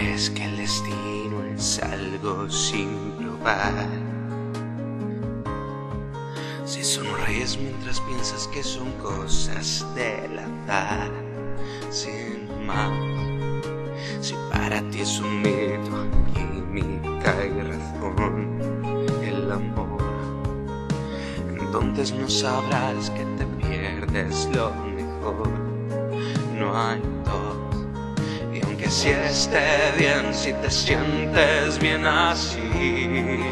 crees que el destino es algo sin probar? Si sonríes mientras piensas que son cosas del azar, sin más. Si para ti es un mito, química y razón, el amor, entonces no sabrás que te pierdes lo mejor. No hay dos. Y aunque si esté bien, si te sientes bien así,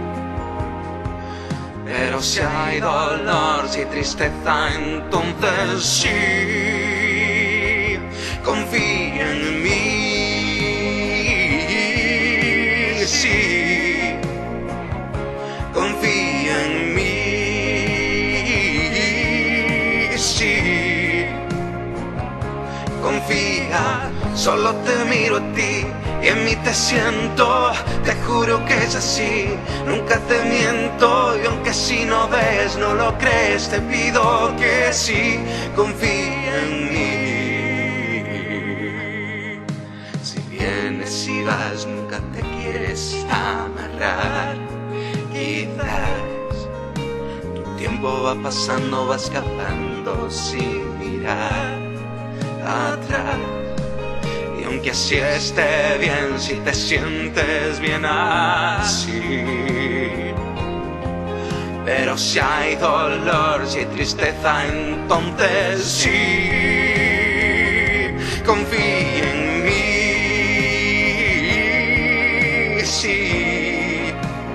pero si hay dolor, si tristeza, entonces sí, confía en mí, sí, confía en mí, sí, confía, solo te miro a ti y en mí te siento, te juro que es así, nunca te miento. Y aunque si no ves, no lo crees, te pido que sí, confía en mí. Si vienes y vas, nunca te quieres amarrar. Quizás tu tiempo va pasando, va escapando sin mirar atrás. Aunque así esté bien, si te sientes bien así, pero si hay dolor, si hay tristeza, entonces sí, confía en mí, sí,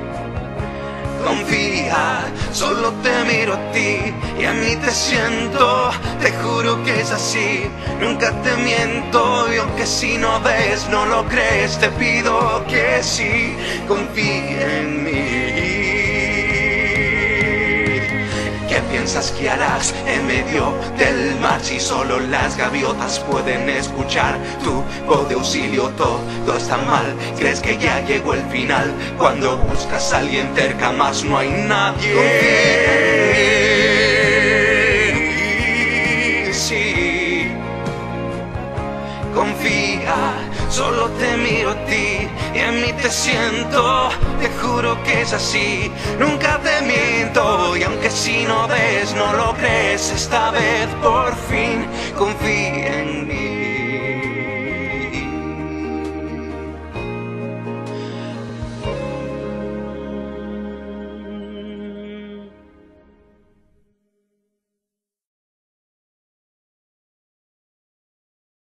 confía, solo te miro a ti y a mí te siento, te juro que es así, nunca te miento. Y aunque si no ves, no lo crees, te pido que sí, confía en mí. ¿Qué piensas que harás en medio del mar si solo las gaviotas pueden escuchar tu voz de auxilio? Todo está mal, crees que ya llegó el final, cuando buscas a alguien cerca más no hay nadie. Sí, confía, solo te miro a ti y en mí te siento, te juro que es así, nunca te miento. Y aunque si no ves, no lo crees, esta vez por fin confía en mí.